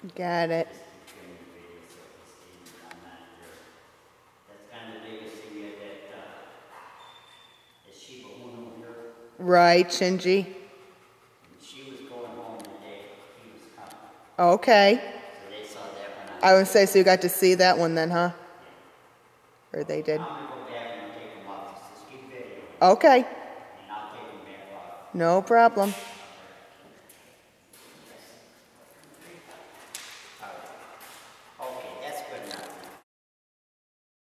Got it. Just keep showing the video so it's easy. I'm not sure. That's kind of the biggest thing that Shiba Inu here. Right, Shinji. When she was going home the day he was coming. Okay. So they saw that one. I would say, so you got to see that one then, huh? Yeah. Or they did? I'm going to go back and take them off. Just keep video. Okay. And I'll take them back off. No problem.